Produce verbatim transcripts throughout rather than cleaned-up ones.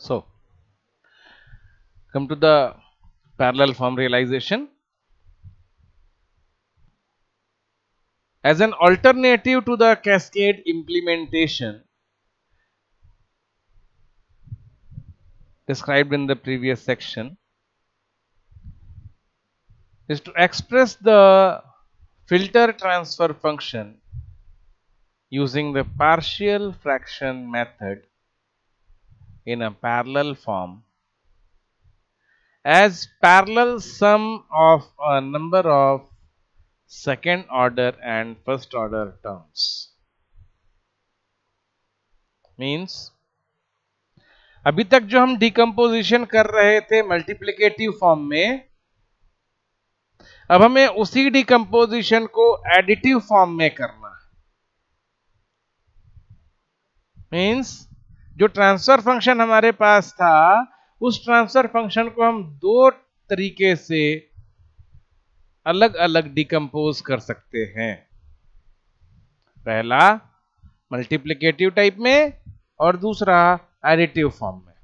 So, come to the parallel form realization. As an alternative to the cascade implementation described in the previous section, is to express the filter transfer function using the partial fraction method in a parallel form as parallel sum of a number of second order and first order terms. Means अभी तक जो हम decomposition कर रहे थे multiplicative form में, अब हमें उसी डिकम्पोजिशन को एडिटिव फॉर्म में करना है. मीन्स जो ट्रांसफर फंक्शन हमारे पास था उस ट्रांसफर फंक्शन को हम दो तरीके से अलग अलग डिकम्पोज कर सकते हैं. पहला मल्टीप्लिकेटिव टाइप में और दूसरा एडिटिव फॉर्म में.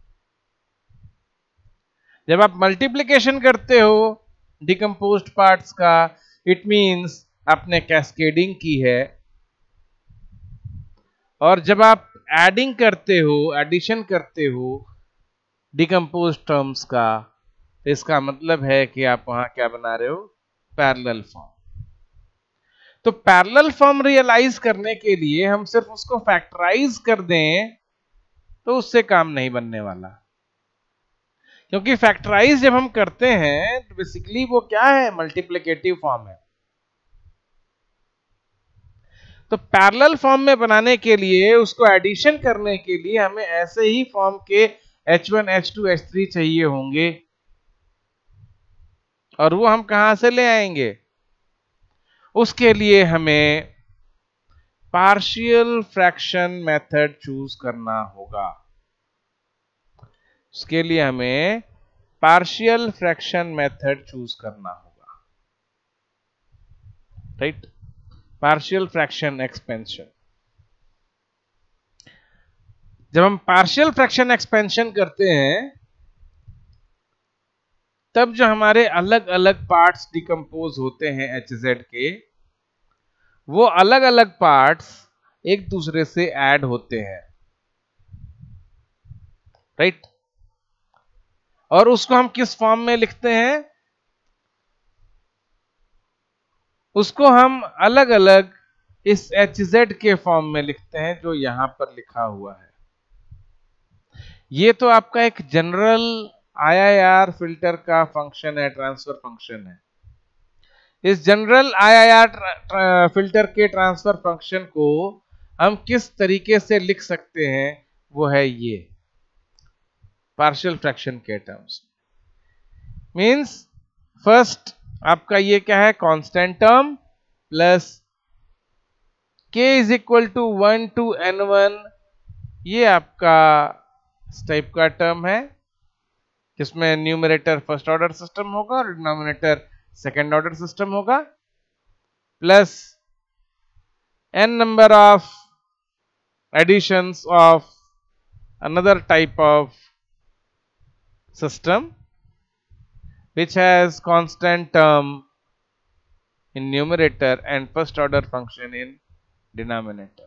जब आप मल्टीप्लिकेशन करते हो डिकम्पोज्ड पार्ट्स का, इट मींस आपने कैस्केडिंग की है. और जब आप एडिंग करते हो, एडिशन करते हो डिकम्पोज्ड टर्म्स का, इसका मतलब है कि आप वहां क्या बना रहे हो, पैरेलल फॉर्म. तो पैरेलल फॉर्म रियलाइज करने के लिए हम सिर्फ उसको फैक्टराइज कर दें तो उससे काम नहीं बनने वाला, क्योंकि फैक्टराइज जब हम करते हैं तो बेसिकली वो क्या है, मल्टीप्लिकेटिव फॉर्म है. तो पैरेलल फॉर्म में बनाने के लिए, उसको एडिशन करने के लिए हमें ऐसे ही फॉर्म के H one, H two, H three चाहिए होंगे. और वो हम कहां से ले आएंगे? उसके लिए हमें पार्शियल फ्रैक्शन मेथड चूज करना होगा. उसके लिए हमें पार्शियल फ्रैक्शन मेथड चूज करना होगा. Right, partial fraction expansion. जब हम पार्शियल फ्रैक्शन एक्सपेंशन करते हैं तब जो हमारे अलग अलग पार्ट्स डिकम्पोज होते हैं एच जेड के, वो अलग अलग पार्ट्स एक दूसरे से ऐड होते हैं. राइट, और उसको हम किस फॉर्म में लिखते हैं? उसको हम अलग अलग इस एच जेड के फॉर्म में लिखते हैं जो यहां पर लिखा हुआ है. ये तो आपका एक general I I R filter का फंक्शन है, ट्रांसफर फंक्शन है. इस general I I R filter के ट्रांसफर फंक्शन को हम किस तरीके से लिख सकते हैं, वो है ये पार्शियल फ्रैक्शन के टर्म्स. मींस फर्स्ट आपका ये क्या है, constant term plus k is equal to one to N one. ये आपका इस टाइप का टर्म है जिसमें न्यूमरेटर फर्स्ट ऑर्डर सिस्टम होगा और डिनोमिनेटर सेकेंड ऑर्डर सिस्टम होगा, plus n number of additions of another type of system which has constant term in numerator and first order function in denominator.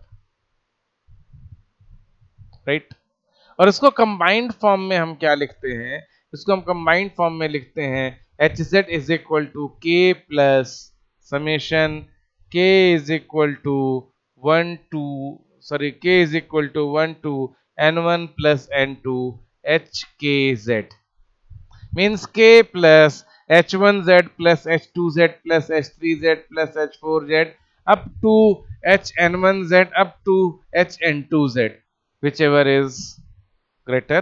Right right? और इसको combined form में हम क्या लिखते हैं? इसको हम कंबाइंड फॉर्म में लिखते हैं H Z is equal to K plus summation K is equal to one to sorry K is equal to one to N one plus N two H K Z. Means K plus H one Z plus H two Z plus H three Z plus H four Z up to H N one Z up to H N two Z, whichever is greater,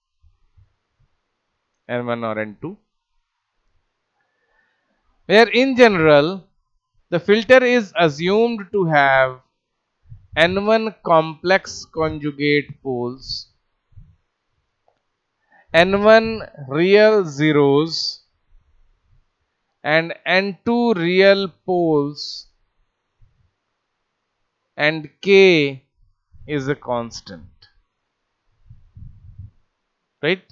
N one or N two, where in general the filter is assumed to have N one complex conjugate poles, N one real zeros and N two real poles, and K is a constant. Right.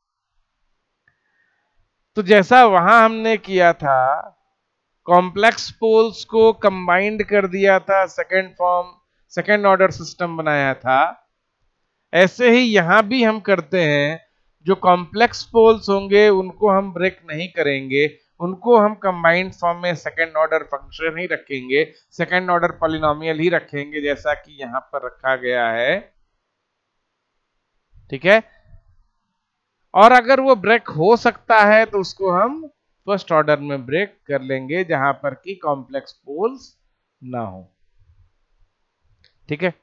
तो जैसा वहां हमने किया था, complex poles को combined कर दिया था, second form second order system बनाया था, ऐसे ही यहां भी हम करते हैं। जो कॉम्प्लेक्स पोल्स होंगे उनको हम ब्रेक नहीं करेंगे, उनको हम कंबाइंड फॉर्म में सेकेंड ऑर्डर फंक्शन ही रखेंगे, सेकेंड ऑर्डर पॉलिनोमियल ही रखेंगे, जैसा कि यहां पर रखा गया है। ठीक है। और अगर वो ब्रेक हो सकता है तो उसको हम फर्स्ट ऑर्डर में ब्रेक कर लेंगे, जहां पर कि कॉम्प्लेक्स पोल्स ना हो। ठीक है।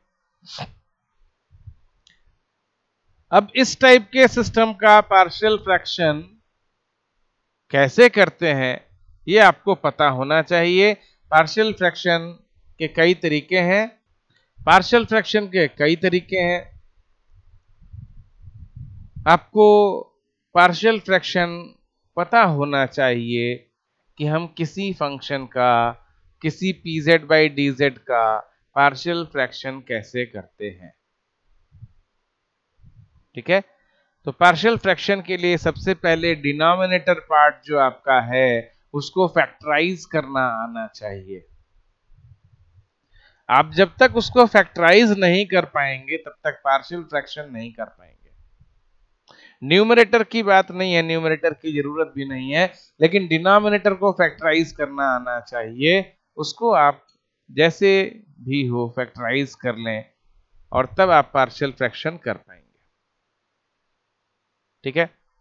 अब इस टाइप के सिस्टम का पार्शियल फ्रैक्शन कैसे करते हैं ये आपको पता होना चाहिए। पार्शियल फ्रैक्शन के कई तरीके हैं, पार्शियल फ्रैक्शन के कई तरीके हैं। आपको पार्शियल फ्रैक्शन पता होना चाहिए कि हम किसी फंक्शन का, किसी P Z by D Z का पार्शियल फ्रैक्शन कैसे करते हैं। ठीक है। तो पार्शियल फ्रैक्शन के लिए सबसे पहले डिनोमिनेटर पार्ट जो आपका है उसको फैक्टराइज करना आना चाहिए। आप जब तक उसको फैक्टराइज नहीं कर पाएंगे तब तक पार्शियल फ्रैक्शन नहीं कर पाएंगे। न्यूमरेटर की बात नहीं है, न्यूमरेटर की जरूरत भी नहीं है, लेकिन डिनोमिनेटर को फैक्टराइज करना आना चाहिए। उसको आप जैसे भी हो फैक्टराइज कर लें और तब आप पार्शियल फ्रैक्शन कर पाएंगे। ठीक है।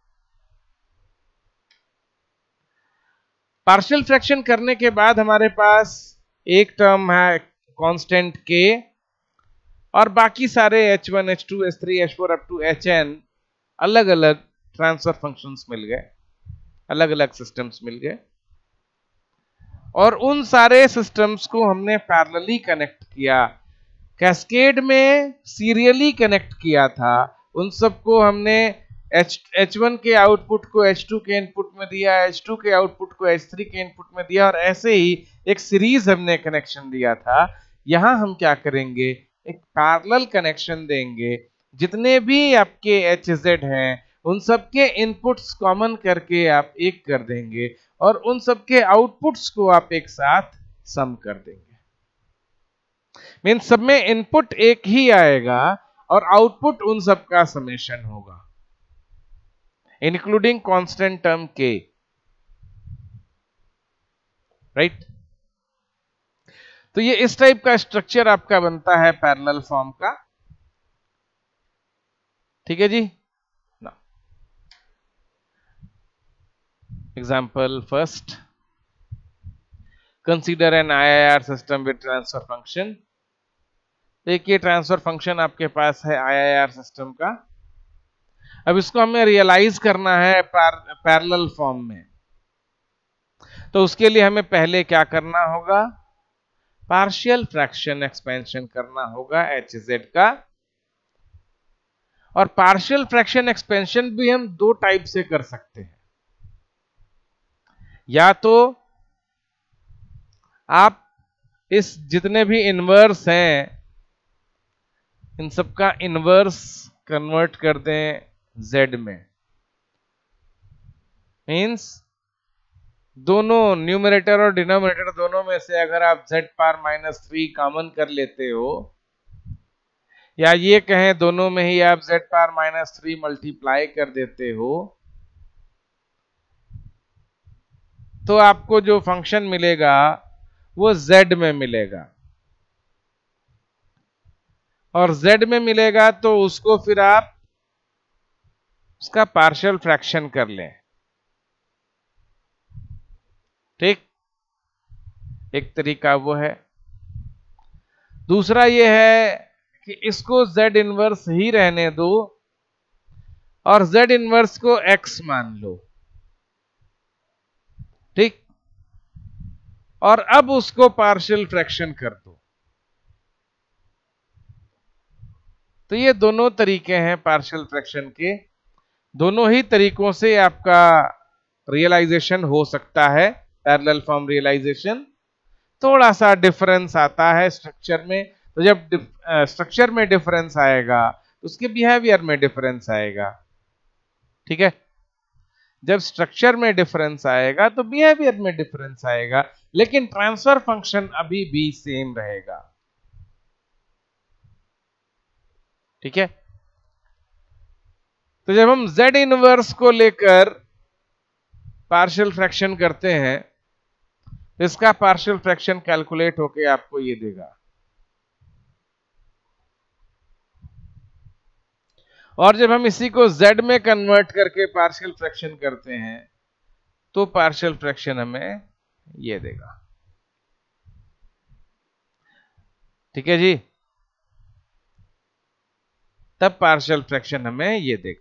पार्शियल फ्रैक्शन करने के बाद हमारे पास एक टर्म है कांस्टेंट k, और बाकी सारे H one, H two, H three, H four up to H N अलग अलग ट्रांसफर फंक्शंस मिल गए, अलग अलग सिस्टम्स मिल गए, और उन सारे सिस्टम्स को हमने पैरेलली कनेक्ट किया। कैस्केड में सीरियली कनेक्ट किया था। उन सबको हमने एच एच वन के आउटपुट को एच टू के इनपुट में दिया, एच टू के आउटपुट को एच थ्री के इनपुट में दिया, और ऐसे ही एक सीरीज हमने कनेक्शन दिया था। यहां हम क्या करेंगे, एक पैरेलल कनेक्शन देंगे। जितने भी आपके एच जेड हैं उन सबके इनपुट्स कॉमन करके आप एक कर देंगे, और उन सबके आउटपुट्स को आप एक साथ सम कर देंगे। मीन सब में इनपुट एक ही आएगा और आउटपुट उन सब का समेशन होगा, including constant term k। Right. तो ये इस टाइप का स्ट्रक्चर आपका बनता है पैरेलल फॉर्म का। ठीक है जी। ना example first, consider an I I R system with transfer function. देखिए ट्रांसफर फंक्शन आपके पास है आई आई आर सिस्टम का। अब इसको हमें रियलाइज करना है पैरेलल फॉर्म में, तो उसके लिए हमें पहले क्या करना होगा, पार्शियल फ्रैक्शन एक्सपेंशन करना होगा एच जेड का। और पार्शियल फ्रैक्शन एक्सपेंशन भी हम दो टाइप से कर सकते हैं। या तो आप इस जितने भी इनवर्स हैं इन सबका इनवर्स कन्वर्ट कर दें z में। मींस दोनों न्यूमरेटर और डिनोमिनेटर दोनों में से अगर आप z power minus three common कर लेते हो, या ये कहें दोनों में ही आप z power minus three multiply कर देते हो, तो आपको जो फंक्शन मिलेगा वो z में मिलेगा। और z में मिलेगा तो उसको फिर आप उसका पार्शियल फ्रैक्शन कर लें। ठीक, एक तरीका वो है। दूसरा ये है कि इसको z इनवर्स ही रहने दो और z इनवर्स को x मान लो। ठीक, और अब उसको पार्शियल फ्रैक्शन कर दो। तो ये दोनों तरीके हैं पार्शियल फ्रैक्शन के। दोनों ही तरीकों से आपका रियलाइजेशन हो सकता है, पैरेलल फॉर्म रियलाइजेशन। थोड़ा सा डिफरेंस आता है स्ट्रक्चर में, तो जब स्ट्रक्चर में डिफरेंस आएगा तो उसके बिहेवियर में डिफरेंस आएगा। ठीक है। जब स्ट्रक्चर में डिफरेंस आएगा तो बिहेवियर में डिफरेंस आएगा, लेकिन ट्रांसफर फंक्शन अभी भी सेम रहेगा। ठीक है। तो जब हम z इनवर्स को लेकर पार्शियल फ्रैक्शन करते हैं, इसका पार्शियल फ्रैक्शन कैलकुलेट होके आपको ये देगा। और जब हम इसी को z में कन्वर्ट करके पार्शियल फ्रैक्शन करते हैं तो पार्शियल फ्रैक्शन हमें ये देगा। ठीक है जी। तब पार्शियल फ्रैक्शन हमें ये देगा।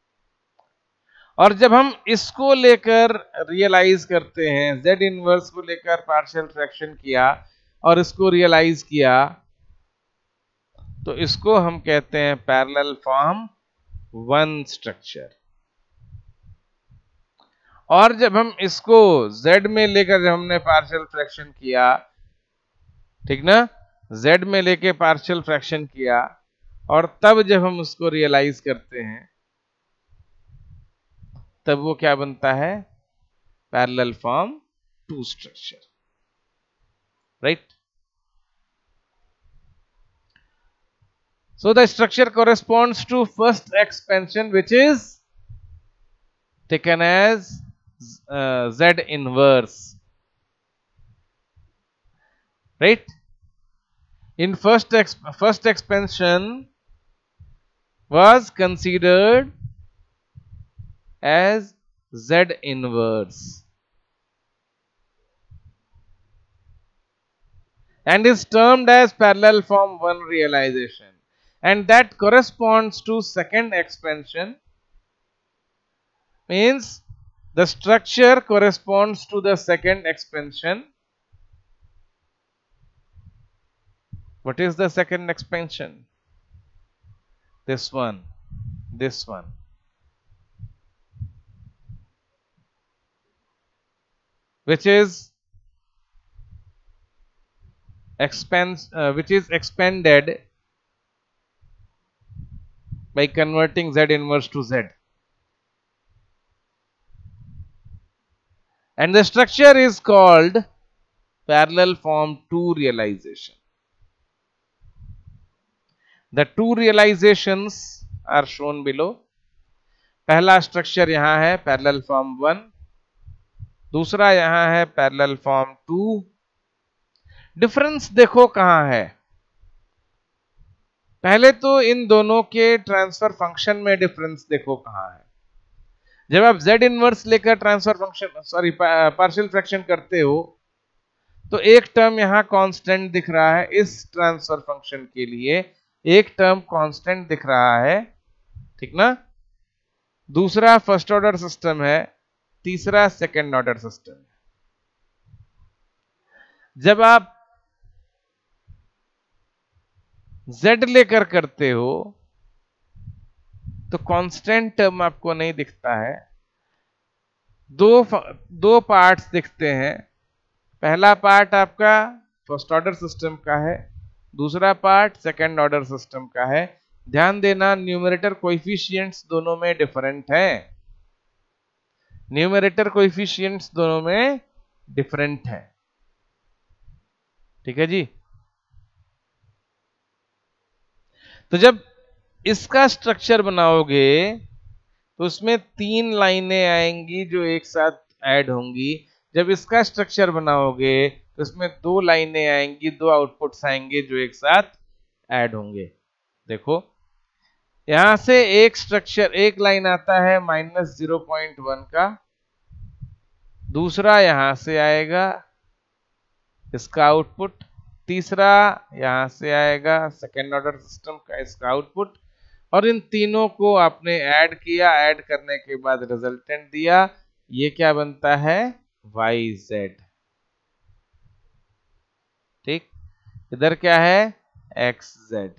और जब हम इसको लेकर रियलाइज करते हैं, z इनवर्स को लेकर पार्शियल फ्रैक्शन किया और इसको रियलाइज किया, तो इसको हम कहते हैं पैरेलल फॉर्म वन स्ट्रक्चर। और जब हम इसको z में लेकर जब हमने पार्शियल फ्रैक्शन किया, ठीक ना, z में लेके पार्शियल फ्रैक्शन किया और तब जब हम उसको रियलाइज करते हैं तब वो क्या बनता है, parallel form two structure, right. So the structure corresponds to first expansion, which is taken as uh, Z inverse, right? In first ex first expansion was considered as Z inverse and is termed as parallel form one realization, and that corresponds to second expansion, means the structure corresponds to the second expansion. What is the second expansion? This one, this one. Which is expands, uh, which is expanded by converting Z inverse to Z. And the structure is called parallel form two realization. The two realizations are shown below. पहला structure यहां है parallel form one, दूसरा यहां है parallel form to. Difference देखो कहां है। पहले तो इन दोनों के ट्रांसफर फंक्शन में डिफरेंस देखो कहां है। जब आप z इनवर्स लेकर transfer function sorry partial fraction करते हो तो एक टर्म यहां कांस्टेंट दिख रहा है, इस ट्रांसफर फंक्शन के लिए एक टर्म कांस्टेंट दिख रहा है, ठीक ना। दूसरा फर्स्ट ऑर्डर सिस्टम है, तीसरा सेकंड ऑर्डर सिस्टम है। जब आप z लेकर करते हो तो कांस्टेंट टर्म आपको नहीं दिखता है, दो दो पार्ट्स दिखते हैं। पहला पार्ट आपका फर्स्ट ऑर्डर सिस्टम का है, दूसरा पार्ट सेकंड ऑर्डर सिस्टम का है। ध्यान देना न्यूमरेटर कोएफिशिएंट्स दोनों में डिफरेंट है, न्यूमरेटर कोएफिशिएंट्स दोनों में डिफरेंट है, ठीक है जी। तो जब इसका स्ट्रक्चर बनाओगे तो उसमें तीन लाइनें आएंगी जो एक साथ ऐड होंगी। जब इसका स्ट्रक्चर बनाओगे तो इसमें दो लाइनें आएंगी, दो आउटपुट्स आएंगे जो एक साथ ऐड होंगे। देखो यहां से एक स्ट्रक्चर एक लाइन आता है माइनस जीरो पॉइंट वन का, दूसरा यहां से आएगा इसका आउटपुट, तीसरा यहां से आएगा सेकेंड ऑर्डर सिस्टम का इसका आउटपुट, और इन तीनों को आपने ऐड किया, ऐड करने के बाद रिजल्टेंट दिया, ये क्या बनता है, वाई जेड। ठीक, इधर क्या है, एक्स जेड,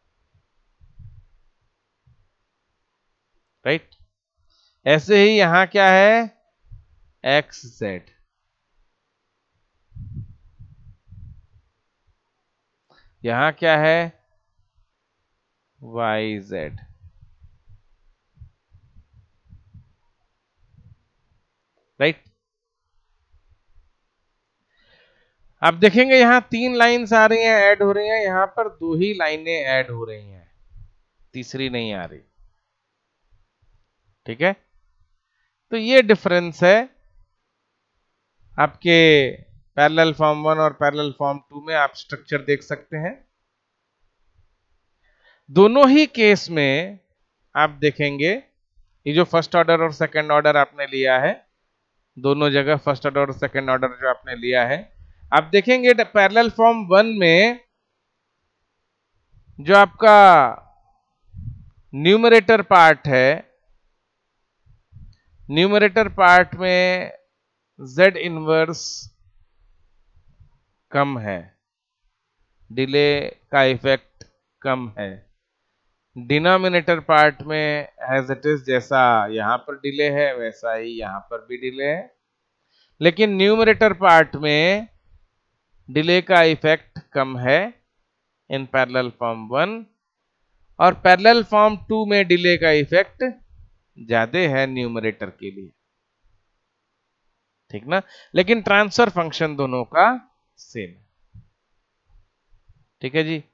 राइट। ऐसे ही यहां क्या है, एक्स जेड, यहां क्या है, वाई जेड। राइट। आप देखेंगे यहां तीन लाइंस आ रही हैं, ऐड हो रही हैं, यहां पर दो ही लाइनें ऐड हो रही हैं, तीसरी नहीं आ रही। ठीक है, तो ये डिफरेंस है आपके पैरेलल फॉर्म वन और पैरेलल फॉर्म टू में। आप स्ट्रक्चर देख सकते हैं, दोनों ही केस में आप देखेंगे ये जो फर्स्ट ऑर्डर और सेकंड ऑर्डर आपने लिया है, दोनों जगह फर्स्ट ऑर्डर और सेकंड ऑर्डर जो आपने लिया है, आप देखेंगे पैरेलल फॉर्म वन में जो आपका न्यूमरेटर पार्ट है, न्यूमरेटर पार्ट में Z इनवर्स कम है, डिले का इफेक्ट कम है। डिनोमिनेटर पार्ट में एज इट इज, जैसा यहां पर डिले है वैसा ही यहां पर भी डिले है, लेकिन न्यूमरेटर पार्ट में डिले का इफेक्ट कम है इन पैरेलल फॉर्म वन, और पैरेलल फॉर्म टू में डिले का इफेक्ट ज्यादा है न्यूमरेटर के लिए। ठीक ना, लेकिन ट्रांसफर फंक्शन दोनों का सेम है। ठीक है जी।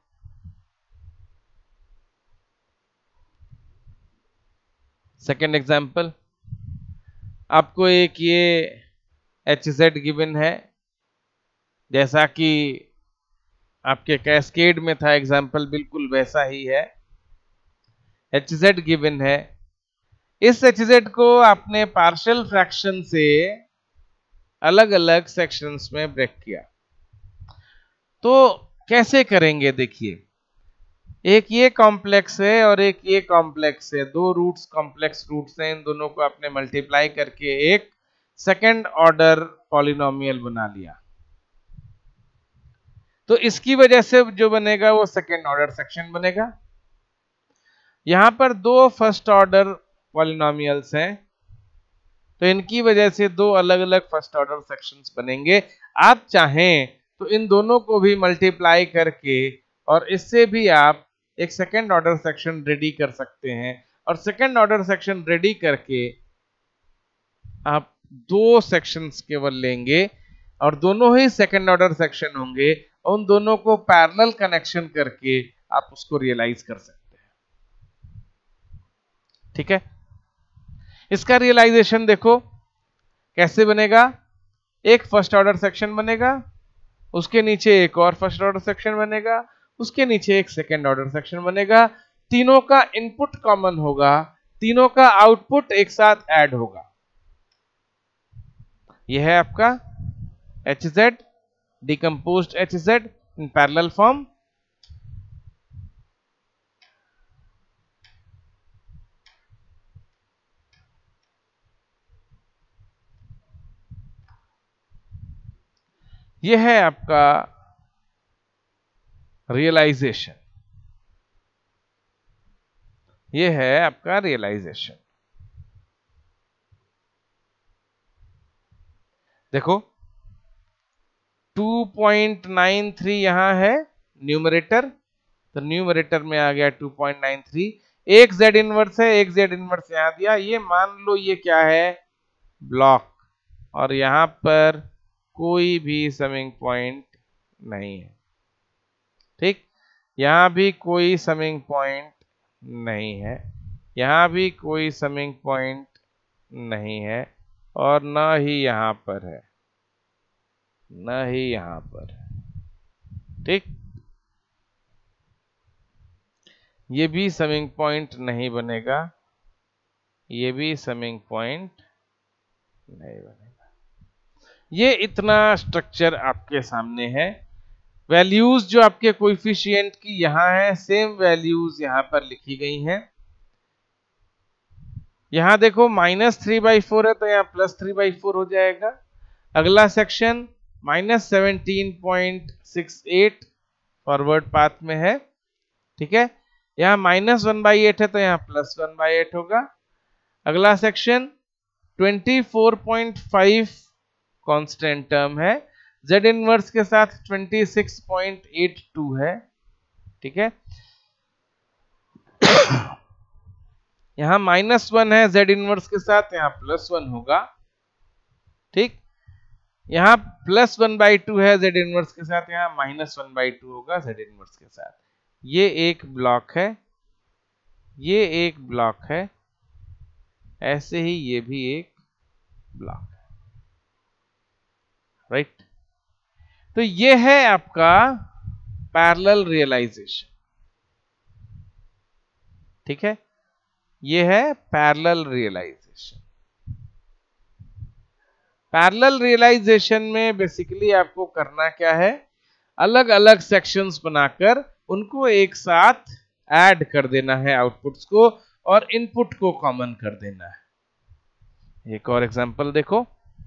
सेकेंड एग्जाम्पल, आपको एक ये एच जेड गिवन है, जैसा कि आपके कैस्केड में था एग्जाम्पल, बिल्कुल वैसा ही है। एच जेड गिवन है, इस एच जेड को आपने पार्शियल फ्रैक्शन से अलग अलग सेक्शंस में ब्रेक किया, तो कैसे करेंगे देखिए, एक ये कॉम्प्लेक्स है और एक ये कॉम्प्लेक्स है, दो रूट्स कॉम्प्लेक्स रूट्स हैं, इन दोनों को आपने मल्टीप्लाई करके एक सेकंड ऑर्डर पॉलिनोमियल बना लिया, तो इसकी वजह से जो बनेगा वो सेकंड ऑर्डर सेक्शन बनेगा। यहां पर दो फर्स्ट ऑर्डर पॉलिनोमियल्स हैं, तो इनकी वजह से दो अलग अलग फर्स्ट ऑर्डर सेक्शंस बनेंगे। आप चाहें तो इन दोनों को भी मल्टीप्लाई करके और इससे भी आप एक सेकंड ऑर्डर सेक्शन रेडी कर सकते हैं, और सेकंड ऑर्डर सेक्शन रेडी करके आप दो सेक्शंस केवल लेंगे और दोनों ही सेकंड ऑर्डर सेक्शन होंगे, और उन दोनों को पैरेलल कनेक्शन करके आप उसको रियलाइज कर सकते हैं। ठीक है, इसका रियलाइजेशन देखो कैसे बनेगा, एक फर्स्ट ऑर्डर सेक्शन बनेगा, उसके नीचे एक और फर्स्ट ऑर्डर सेक्शन बनेगा, उसके नीचे एक सेकंड ऑर्डर सेक्शन बनेगा, तीनों का इनपुट कॉमन होगा, तीनों का आउटपुट एक साथ ऐड होगा। यह है आपका H Z, decomposed H Z in parallel form. यह है आपका रियलाइजेशन, यह है आपका रियलाइजेशन। देखो टू पॉइंट नाइन थ्री यहां है न्यूमरेटर, तो न्यूमरेटर में आ गया टू पॉइंट नाइन थ्री, एक Z इनवर्स है, एक Z इनवर्स यहां दिया, ये मान लो ये क्या है, ब्लॉक, और यहां पर कोई भी समिंग पॉइंट नहीं है। ठीक, यहां भी कोई समिंग पॉइंट नहीं है, यहां भी कोई समिंग पॉइंट नहीं है, और ना ही यहां पर है, ना ही यहां पर। ठीक, ये भी समिंग पॉइंट नहीं बनेगा, ये भी समिंग पॉइंट नहीं बनेगा। ये इतना स्ट्रक्चर आपके सामने है। वैल्यूज जो आपके कोएफिशिएंट की यहां है, सेम वैल्यूज यहां पर लिखी गई हैं। यहां देखो माइनस थ्री बाई फोर है, तो यहां प्लस थ्री बाई फोर हो जाएगा। अगला section minus seventeen point six eight forward path में है। ठीक है, यहां माइनस वन बाई एट है, तो यहां प्लस वन बाई एट होगा। अगला section twenty four point five constant term है, Z इनवर्स के साथ twenty six point eight two है। ठीक है, यहां माइनस वन है Z इनवर्स के साथ, यहां प्लस वन होगा। ठीक, यहां प्लस वन बाई टू है जेड इनवर्स के साथ, यहां माइनस वन बाई टू होगा जेड इनवर्स के साथ। ये एक ब्लॉक है, ये एक ब्लॉक है, ऐसे ही ये भी एक ब्लॉक है, राइट। तो ये है आपका पैरेलल रियलाइजेशन, ठीक है, ये है पैरेलल रियलाइजेशन। पैरेलल रियलाइजेशन में बेसिकली आपको करना क्या है, अलग अलग सेक्शंस बनाकर उनको एक साथ ऐड कर देना है आउटपुट्स को, और इनपुट को कॉमन कर देना है। एक और एग्जांपल देखो,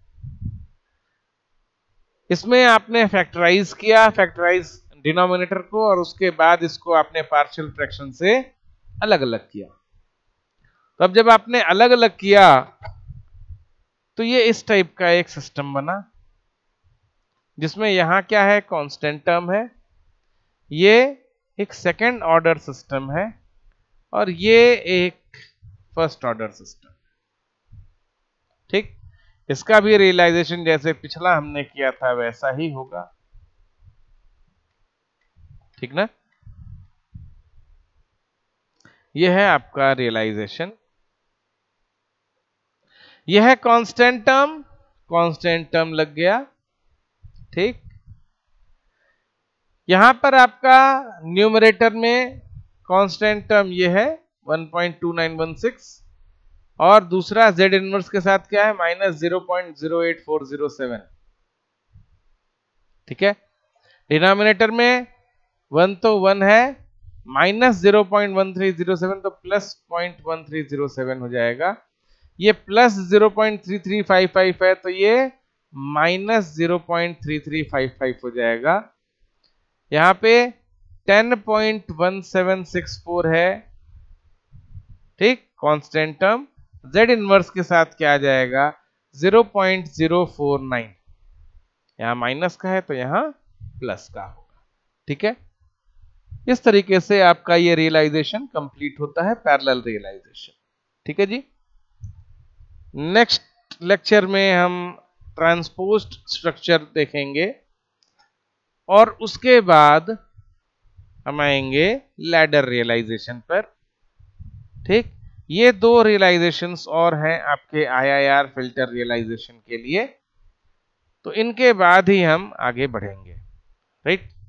इसमें आपने फैक्टराइज किया, फैक्टराइज डिनोमिनेटर को, और उसके बाद इसको आपने पार्शियल फ्रैक्शन से अलग अलग किया। तो अब जब आपने अलग अलग किया तो ये इस टाइप का एक सिस्टम बना, जिसमें यहां क्या है, कांस्टेंट टर्म है, ये एक सेकेंड ऑर्डर सिस्टम है, और ये एक फर्स्ट ऑर्डर सिस्टम, ठीक। इसका भी रियलाइजेशन जैसे पिछला हमने किया था वैसा ही होगा, ठीक ना। यह है आपका रियलाइजेशन, यह है कांस्टेंट टर्म, कांस्टेंट टर्म लग गया, ठीक। यहां पर आपका न्यूमरेटर में कांस्टेंट टर्म यह है one point two nine one six, और दूसरा z इनवर्स के साथ क्या है, minus zero point zero eight four zero seven, ठीक है। डिनोमिनेटर में वन तो वन है, minus zero point one three zero seven, तो plus point one three zero seven हो जाएगा। ये plus zero point three three five five है, तो ये minus zero point three three five five हो जाएगा। यहां पे ten point one seven six four है, ठीक, कांस्टेंट टर्म। z इनवर्स के साथ क्या आ जाएगा, zero point zero four nine, यहां माइनस का है तो यहां प्लस का होगा, ठीक है। इस तरीके से आपका ये रियलाइजेशन कंप्लीट होता है, पैरेलल रियलाइजेशन, ठीक है जी। नेक्स्ट लेक्चर में हम ट्रांसपोज्ड स्ट्रक्चर देखेंगे, और उसके बाद हम आएंगे लैडर रियलाइजेशन पर, ठीक। ये दो रियलाइजेशंस और हैं आपके I I R filter realisation के लिए, तो इनके बाद ही हम आगे बढ़ेंगे, राइट।